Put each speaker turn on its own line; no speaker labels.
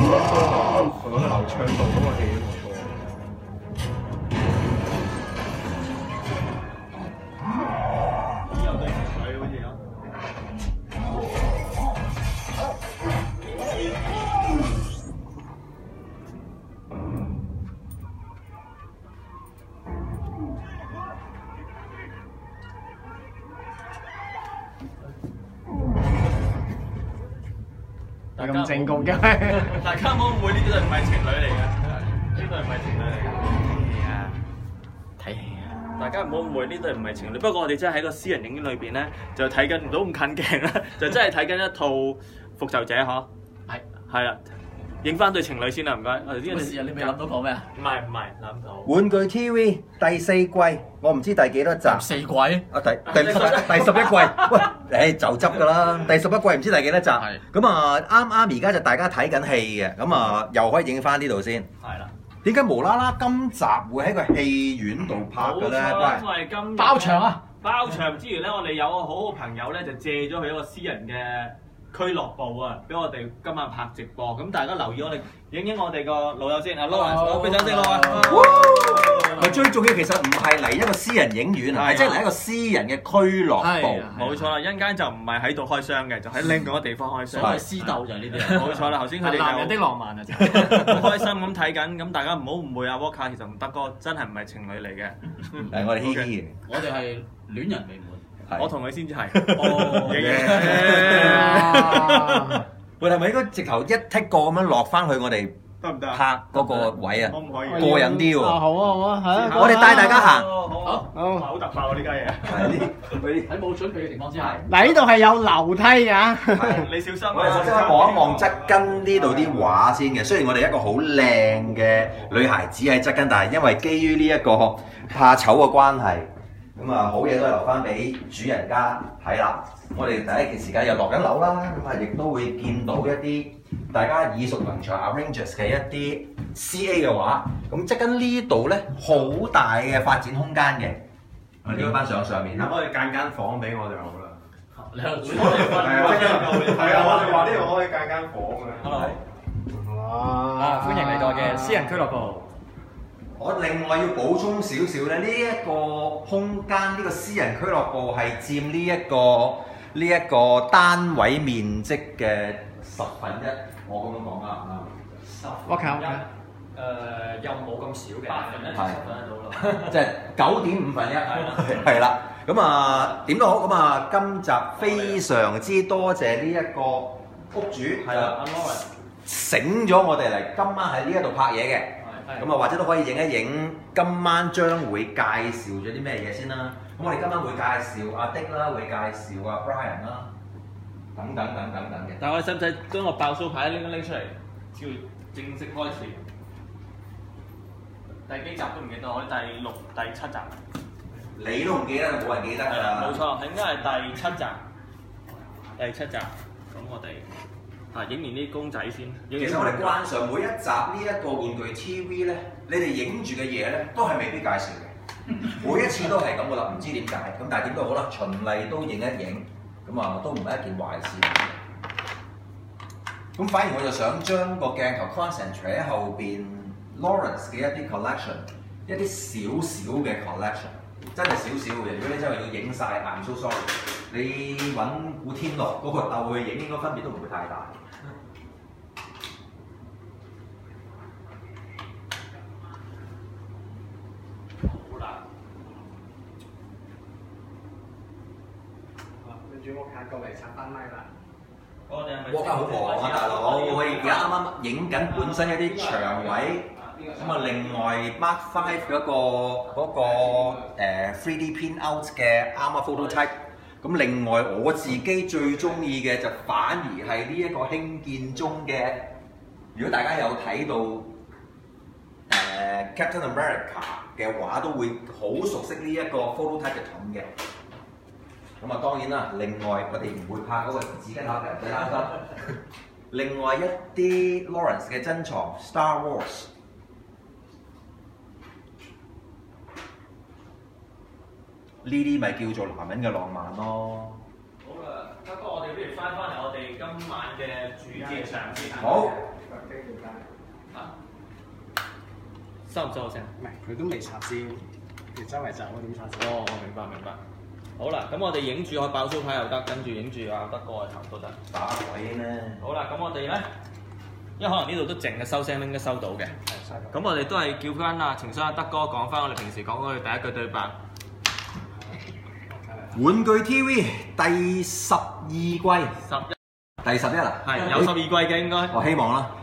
流暢度嗰個戲都唔錯。
又對情侶好似有。
咁正確嘅，
大家唔好誤會，呢啲都唔係情侶嚟嘅，呢對唔係情侶嚟嘅。睇戲啊！大家唔好誤會，呢對唔係情侶。不過我哋真係喺個私人影院裏邊咧，就睇緊唔到咁近鏡啦，就真係睇緊一套《復仇者》嗬。係啦，影翻對情侶先啦，唔該。我哋
乜事啊？你未諗到講咩啊？
唔係諗到。
玩具 TV 第4季，我唔知第幾多集。
4季
啊第11季，喂，就執㗎啦。第11季唔知第幾多集。
係。
咁啊，啱而家就大家睇緊戲嘅，咁啊又可以影翻呢度先。
係啦。
點解無啦啦今集會喺個戲院度拍嘅咧？
冇錯，因為今日
包場啊！
包場之餘咧，我哋有個好好朋友咧，就借咗佢一個私人嘅俱樂部啊，俾我哋今晚拍直播。咁大家留意我哋影我哋個老友先，阿 Lawrence，俾掌聲
咪最重要其實唔係嚟一個私人影院啊，係即係嚟一個私人嘅俱樂部。
冇錯啦，一陣間就唔係喺度開箱嘅，就喺另外一個地方開箱。
所謂私鬥就係呢啲。
冇錯啦，頭先佢哋
男人的浪漫啊，真
係好開心咁睇緊。咁大家唔好誤會啊，Walker 其實同德哥真係唔係情侶嚟嘅。
係我哋嘻嘻嘅。
我哋係戀人未滿。
我同佢先至係。
喂，係咪應該直頭一剔過咁樣落翻去我哋
得唔得
拍嗰個位啊？
可唔可以？
過癮啲喎！
好啊，係
我哋帶大家行。
好突爆啊！呢家嘢。
喺冇準備嘅情況之下。
嗱，呢度係有樓梯㗎。
你小心啊！
我哋首先望一望側跟呢度啲畫先嘅。雖然我哋一個好靚嘅女孩子喺側跟，但係因為基於呢一個怕醜嘅關係，咁啊好嘢都係留翻俾主人家睇啦。我哋第一件時間又落緊樓啦，咁啊亦都會見到一啲大家耳熟能詳 Arrangers 嘅一啲 CA 嘅畫。咁側跟呢度咧好大嘅發展空間嘅。我哋影翻上面啦。
可以間房俾我哋好啦。
你喺度
係啊，我哋話呢度可以間房嘅。
哇！
歡迎嚟到嘅私人俱樂部。
我另外要補充少少咧，呢一個空間，呢個私人俱樂部係佔呢一個單位面積嘅1/10，我咁樣講啱唔啱？
我靠！
又冇咁少嘅
1/10到咯，
即係9.1/5，係啦。咁啊點都好，咁啊今集非常之多謝呢一個屋主係啦，
阿 Lawrence
醒咗我哋嚟今晚喺呢一度拍嘢嘅。咁啊，或者都可以影一影今晚將會介紹咗啲咩嘢先啦。咁我哋今晚會介紹阿 Dick 啦，會介紹阿 Brian 啦，等嘅。
但係我哋使唔使將個爆數牌拎出嚟，叫正式開始？第幾集都唔記得，我哋第6、第7集。
你都唔記得，冇人記得㗎啦。
冇錯，應該係第7集。第7集，咁我哋影完啲公仔先。
其實我哋慣常每一集呢一個玩具 TV 咧，你哋影住嘅嘢咧，都係未必介紹嘅。每一次都係咁㗎啦，唔知點解。咁但係點都好啦，循例都影一影，咁啊都唔係一件壞事。咁反而我就想將個鏡頭 concentrate 喺後邊 Lawrence 嘅一啲 collection， 一啲少少嘅 collection， 真係少少嘅。如果你真係要影晒 I'm so sorry， 你揾古天樂嗰個竇去影，應該分別都唔會太大。
跟住我行過嚟插翻咪啦。
我家好忙啊，大佬！我而家啱啱影緊本身一啲牆位，咁啊另外 Mark 5嗰個 3D print out 嘅 Armor Prototype， 咁另外我自己最中意嘅就反而係呢一個興建中嘅。如果大家有睇到Captain America 嘅話，都會好熟悉呢一個 Prototype 嘅盾嘅。咁啊當然啦，另外我哋唔會拍嗰個紙巾盒嘅，唔使擔心。另外一啲 Lawrence 嘅珍藏 Star Wars， 呢啲咪叫做男人嘅浪漫咯。
好啦，不過我哋不如翻嚟我哋今晚嘅主戰場先。
好。
收唔收到聲？
唔係，佢都未插先，你周圍走點插先？
哦，明白。好啦，咁我哋影住可以爆蘇牌又得，跟住影住阿德哥嘅頭都得。
打鬼咧！
好啦，咁我哋咧，因為可能呢度都靜嘅，收聲應該收到嘅。咁我哋都係叫翻阿情商阿德哥講翻我哋平時講嗰句第一句對白。
玩具 TV 第12季，
11
第11啦，
係有12季嘅應該。
我希望啦。